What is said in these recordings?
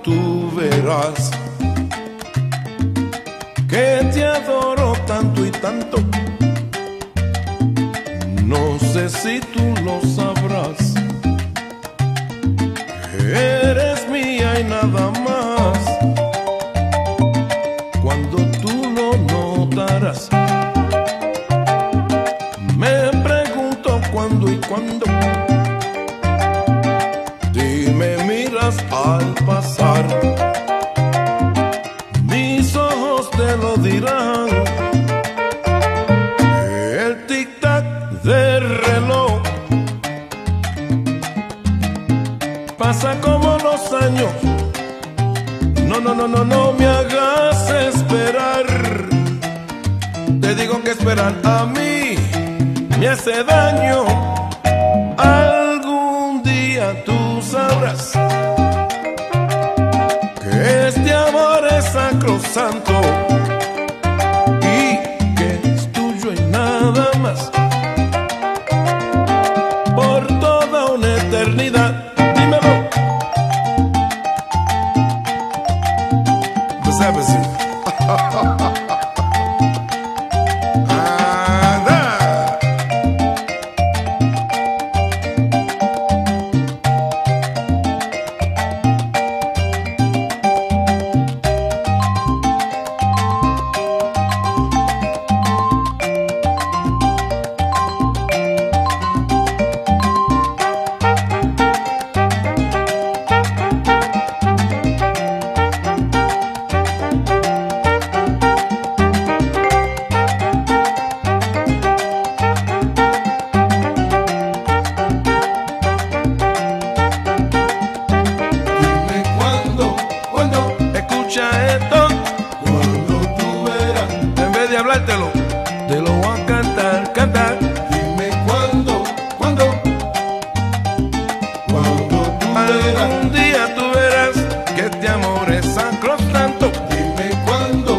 tú verás que te adoro tanto y tanto. No sé si tú lo sabrás, que eres mía y nada más. Cuando tú lo notarás, me pregunto cuándo y cuándo. Si me miras al pasar, mis ojos te lo dirán. El tic-tac del reloj pasa como los años. No, no, no, no, no me hagas esperar. Te digo que esperar a mí me hace daño. Algún día tú sabrás que este amor es sacrosanto y que es tuyo y nada más, por toda una eternidad. Dímelo. What's happening? Hablártelo, te lo voy a cantar, cantar. Dime cuándo, cuándo tú verás. Algún día tú verás que este amor es sacrosanto. Dime cuándo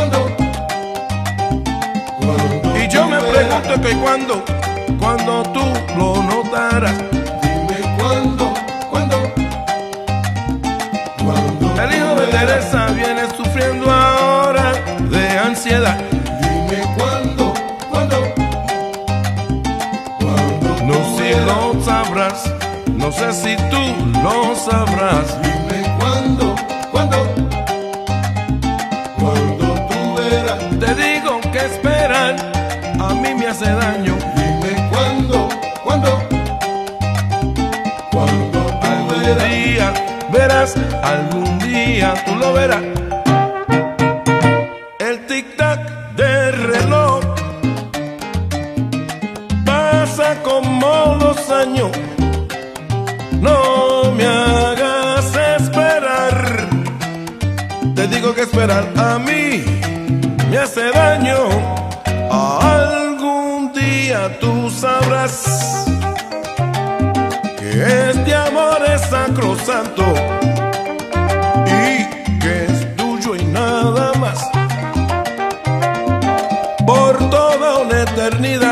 Y yo me pregunto que cuando tú lo notarás. Dime cuándo El hijo de Teresa viene sufriendo ahora de ansiedad. Dime cuándo No sé si lo sabrás, no sé si tú lo sabrás. Dime cuándo tú verás. Te digo que esperar a mí me hace daño. Dime cuándo tú Algún verás. día verás, algún día tú lo verás. El tic-tac del reloj pasa como los años. No me hagas esperar. Te digo que esperar a mí me hace daño. Algún día tú sabrás que este amor es sacrosanto y que es tuyo y nada más, por toda una eternidad.